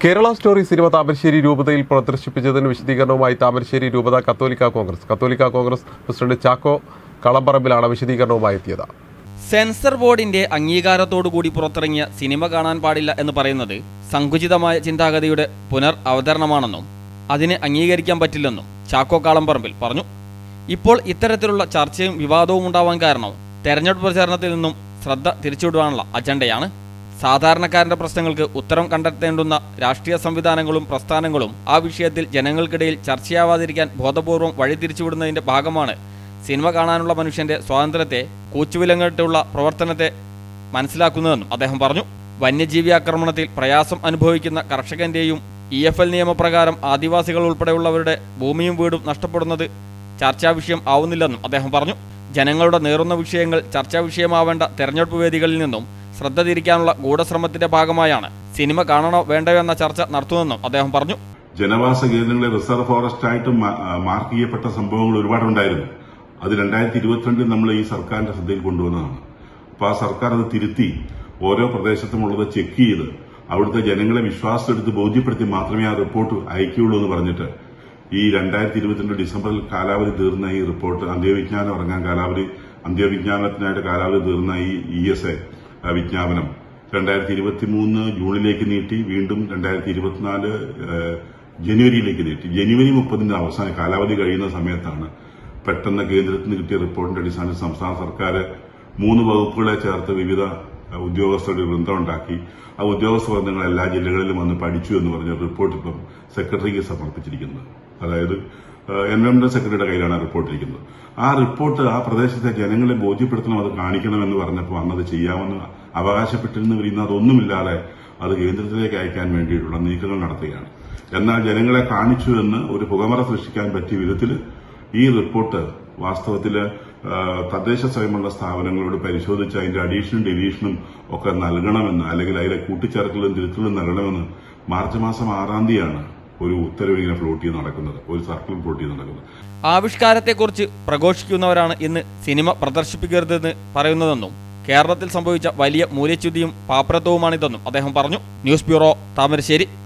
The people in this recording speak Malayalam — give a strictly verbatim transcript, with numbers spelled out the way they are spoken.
കേരള സ്റ്റോറി സിനിമ താമരശ്ശേരി രൂപതയിൽ പ്രദർശിപ്പിച്ചതിന് വിശദീകരണവുമായി താമരശ്ശേരി രൂപത കത്തോലിക്ക കോൺഗ്രസ് കത്തോലിക്ക കോൺഗ്രസ് പ്രസിഡന്റ് ചാക്കോ കളമ്പറമ്പിലാണ് വിശദീകരണവുമായി എത്തിയത്. സെൻസർ ബോർഡിന്റെ അംഗീകാരത്തോടുകൂടി പുറത്തിറങ്ങിയ സിനിമ കാണാൻ പാടില്ല എന്ന് പറയുന്നത് സങ്കുചിതമായ ചിന്താഗതിയുടെ പുനർ അവതരണമാണെന്നും അതിനെ അംഗീകരിക്കാൻ പറ്റില്ലെന്നും ചാക്കോ കളമ്പറമ്പിൽ പറഞ്ഞു. ഇപ്പോൾ ഇത്തരത്തിലുള്ള ചർച്ചയും വിവാദവും ഉണ്ടാവാൻ കാരണം തെരഞ്ഞെടുപ്പ് പ്രചാരണത്തിൽ നിന്നും ശ്രദ്ധ തിരിച്ചുവിടുവാനുള്ള അജണ്ടയാണ്. സാധാരണക്കാരന്റെ പ്രശ്നങ്ങൾക്ക് ഉത്തരം കണ്ടെത്തേണ്ടുന്ന രാഷ്ട്രീയ സംവിധാനങ്ങളും പ്രസ്ഥാനങ്ങളും ആ വിഷയത്തിൽ ജനങ്ങൾക്കിടയിൽ ചർച്ചയാവാതിരിക്കാൻ ബോധപൂർവം വഴിതിരിച്ചുവിടുന്നതിന്റെ ഭാഗമാണ് സിനിമ കാണാനുള്ള മനുഷ്യന്റെ സ്വാതന്ത്ര്യത്തെ കൂച്ചുവിലങ്ങിട്ടുള്ള പ്രവർത്തനത്തെ മനസ്സിലാക്കുന്നതെന്നും അദ്ദേഹം പറഞ്ഞു. വന്യജീവി ആക്രമണത്തിൽ പ്രയാസം അനുഭവിക്കുന്ന കർഷകന്റെയും ഇ എഫ് എൽ നിയമപ്രകാരം ആദിവാസികൾ ഉൾപ്പെടെയുള്ളവരുടെ ഭൂമിയും വീടും നഷ്ടപ്പെടുന്നത് ചർച്ചാ വിഷയം ആവുന്നില്ലെന്നും അദ്ദേഹം പറഞ്ഞു. ജനങ്ങളുടെ നേറുന്ന വിഷയങ്ങൾ ചർച്ചാ വിഷയമാവേണ്ട തെരഞ്ഞെടുപ്പ് വേദികളിൽ നിന്നും ശ്രദ്ധ തിരിക്കാനുള്ള ഗൂഢശ്രമത്തിന്റെ ഭാഗമായാണ് സിനിമ കാണണോ വേണ്ടയോ എന്ന ചർച്ച നടത്തുന്നതെന്നും അദ്ദേഹം പറഞ്ഞു. ജനവാസ കേന്ദ്രങ്ങളെ റിസർവ് ഫോറസ്റ്റ് ആയിട്ട് മാർക്ക് ചെയ്യപ്പെട്ട സംഭവങ്ങൾ ഒരുപാടുണ്ടായിരുന്നു. അത് രണ്ടായിരത്തി ഇരുപത്തിരണ്ടിൽ നമ്മൾ ഈ സർക്കാരിന്റെ ശ്രദ്ധയിൽ കൊണ്ടുവന്നതാണ്. അപ്പൊ ആ സർക്കാർ അത് തിരുത്തി ഓരോ പ്രദേശത്തുമുള്ളത് ചെക്ക് ചെയ്ത് അവിടുത്തെ ജനങ്ങളെ വിശ്വാസമെടുത്ത് ബോധ്യപ്പെടുത്തി മാത്രമേ ആ റിപ്പോർട്ട് അയക്കുകയുള്ളൂ എന്ന് പറഞ്ഞിട്ട് ഈ രണ്ടായിരത്തി ഇരുപത്തിരണ്ട് ഡിസംബറിൽ കാലാവധി തീർന്ന ഈ റിപ്പോർട്ട് അന്ത്യവിജ്ഞാനം ഇറങ്ങാൻ കാലാവധി അന്ത്യവിജ്ഞാനത്തിനായിട്ട് കാലാവധി തീർന്ന ഈ ഇ എസ് എ വിജ്ഞാപനം രണ്ടായിരത്തി ഇരുപത്തി മൂന്ന് ജൂണിലേക്ക് നീട്ടി വീണ്ടും രണ്ടായിരത്തി ഇരുപത്തിനാല് ജനുവരിയിലേക്ക് നീട്ടി. ജനുവരി മുപ്പതിന്റെ അവസാന കാലാവധി കഴിയുന്ന സമയത്താണ് പെട്ടെന്ന് കേന്ദ്രത്തിൽ നിന്ന് കിട്ടിയ റിപ്പോർട്ടിന്റെ അടിസ്ഥാനത്തിൽ സംസ്ഥാന സർക്കാർ മൂന്ന് വകുപ്പുകളെ ചേർത്ത് വിവിധ ഉദ്യോഗസ്ഥരുടെ വൃന്ദം ഉണ്ടാക്കി. ആ ഉദ്യോഗസ്ഥ വൃന്ദങ്ങൾ എല്ലാ ജില്ലകളിലും വന്ന് പഠിച്ചു എന്ന് പറഞ്ഞ റിപ്പോർട്ട് ഇപ്പം സെക്രട്ടറിക്ക് സമർപ്പിച്ചിരിക്കുന്നത്. അതായത് എൻവയോൺമെന്റ് സെക്രട്ടറിയുടെ കയ്യിലാണ് റിപ്പോർട്ട് ഇരിക്കുന്നത്. ആ റിപ്പോർട്ട് ആ പ്രദേശത്തെ ജനങ്ങളെ ബോധ്യപ്പെടുത്തണം, അത് കാണിക്കണമെന്ന് പറഞ്ഞപ്പോൾ അന്നത് ചെയ്യാമെന്ന് അവകാശപ്പെട്ടിരുന്നു വരുന്ന അതൊന്നുമില്ലാതെ അത് കേന്ദ്രത്തിലേക്ക് അയക്കാൻ വേണ്ടിയിട്ടുള്ള നീക്കങ്ങൾ നടത്തുകയാണ്. എന്നാൽ ജനങ്ങളെ കാണിച്ചു എന്ന് ഒരു പുകമറ സൃഷ്ടിക്കാൻ പറ്റിയ വിധത്തിൽ ഈ റിപ്പോർട്ട് വാസ്തവത്തിൽ തദ്ദേശ സ്വയംഭരണ സ്ഥാപനങ്ങളോട് പരിശോധിച്ച് അതിന്റെ അഡീഷനും ഡിലീഷനും ഒക്കെ നൽകണമെന്ന്, അല്ലെങ്കിൽ അതിലെ കൂട്ടിച്ചേർക്കലും തിരുത്തലും നൽകണമെന്ന് മാർച്ച് മാസം ആറാം തീയതിയാണ് ഒരു ഉത്തരവ് ഇങ്ങനെ ഫ്ലോട്ട് ചെയ്ത് നടക്കുന്നത്, ഒരു സർക്കിൾ ഫ്ലോട്ട് ചെയ്ത് നടക്കുന്നത്. ആവിഷ്കാരത്തെക്കുറിച്ച് പ്രഘോഷിക്കുന്നവരാണ് ഇന്ന് സിനിമ പ്രദർശിപ്പിക്കരുതെന്ന് പറയുന്നതെന്നും കേരളത്തിൽ സംഭവിച്ച വലിയ മൂല്യച്യുതിയും പാപ്പരത്വവുമാണിതെന്നും അദ്ദേഹം പറഞ്ഞു. News bureau, Thamarassery.